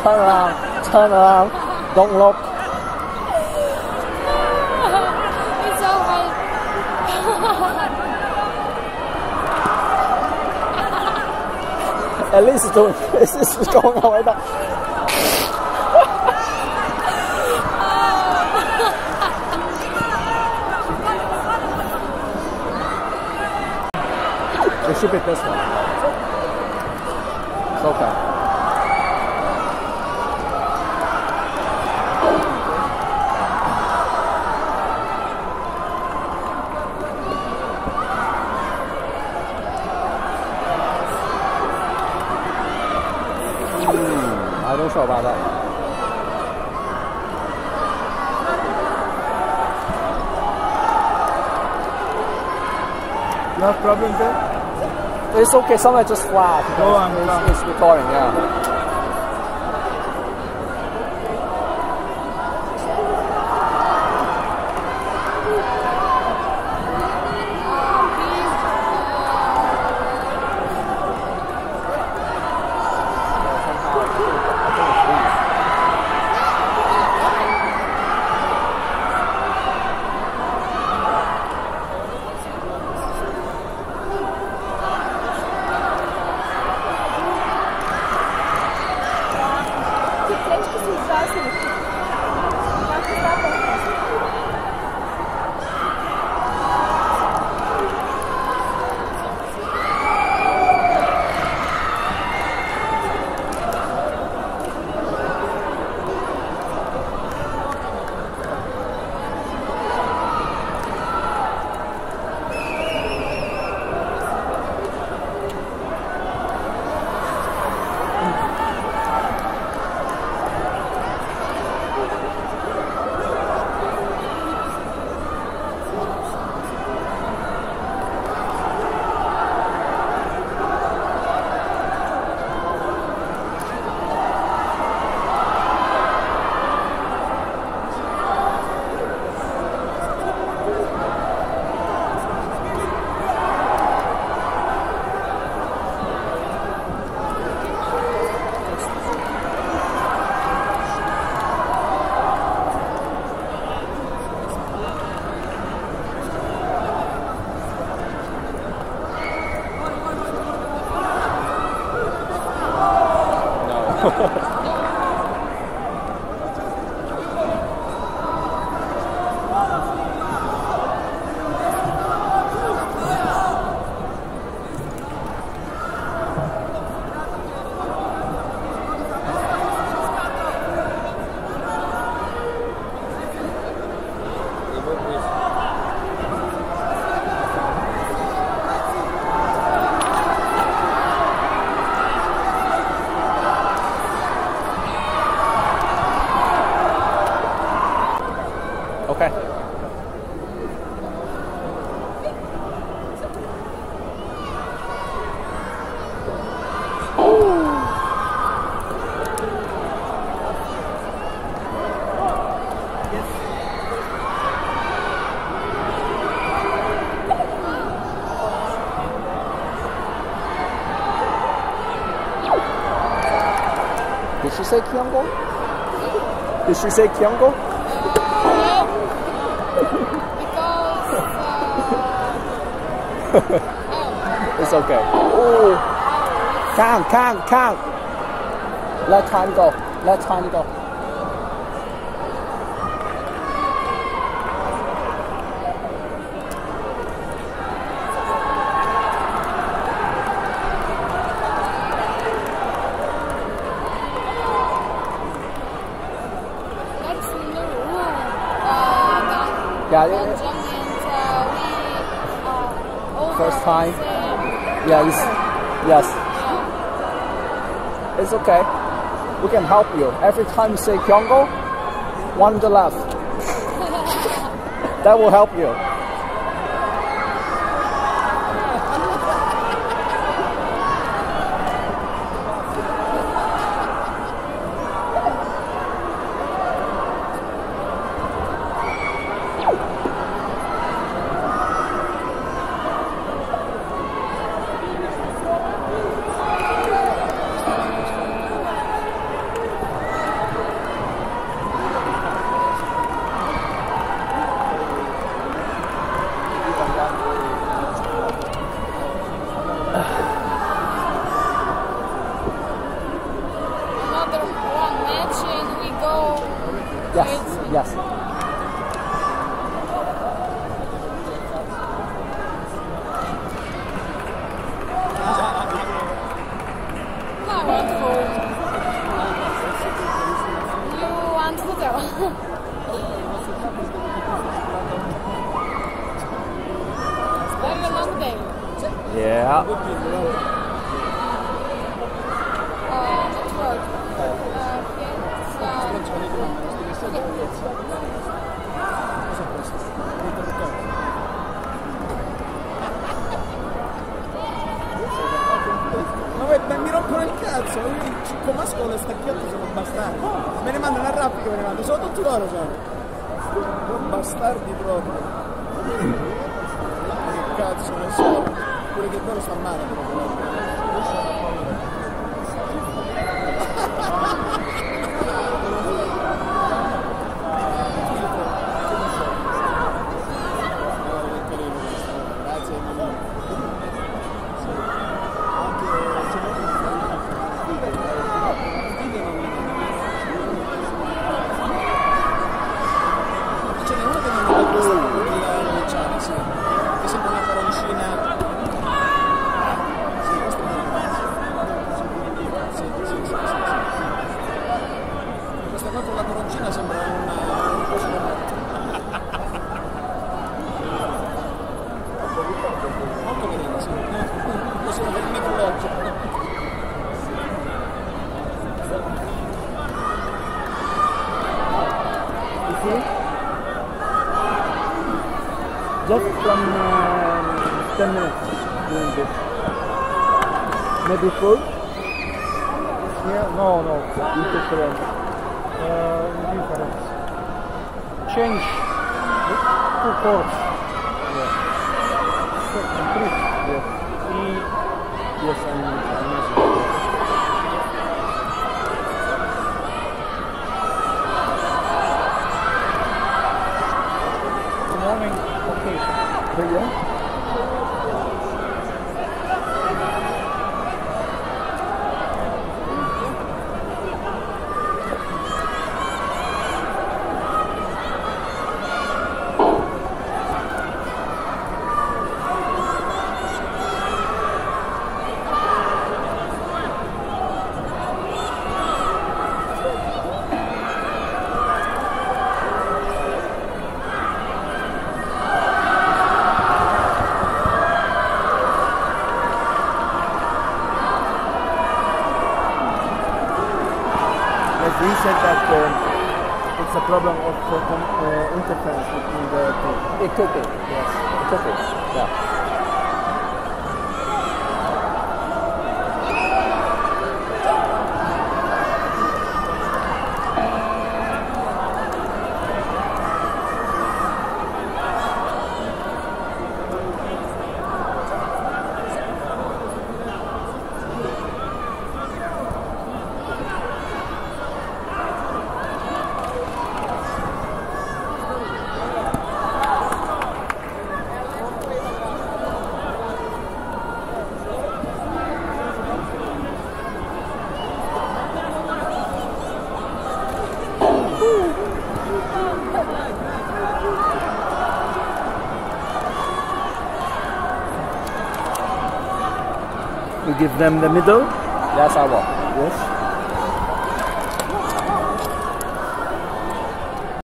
Turn around. Turn around. Don't look. It's so hard. At least it's doing this. This is going away. It should be this one. It's okay. I don't sure about that. You have problem there? It's okay, sometimes just flat. Oh, I'm it's recording, yeah. Okay. Did she say Kyungo? Did she say Kyungo? It's okay. Oh, can't. Let time go. Let time go. That's new. Yeah. First time. Yeah. Yes. It's okay. We can help you. Every time you say Kyungo, one to the left. That will help you. Yeah. Which road? Ma mi rompono il cazzo, io con Mascolo e Stacchiotto sono bastardi. Me ne mandano a raffica, me ne mandano, sono tutti loro sono. Bastardi proprio. Che cazzo ne so. Pure che bello sta male proprio. Just from 10 minutes doing this. Maybe full? Yeah, no. Indifferent. Indifferent. Change 2 chords. Yes. Second, 3. Yes. E. Yes, I'm using. Morning, okay. Brilliant. He said that it's a problem of interference between the two. It could be, yes. It could be, yeah. We give them the middle. Yes, I will. Yes.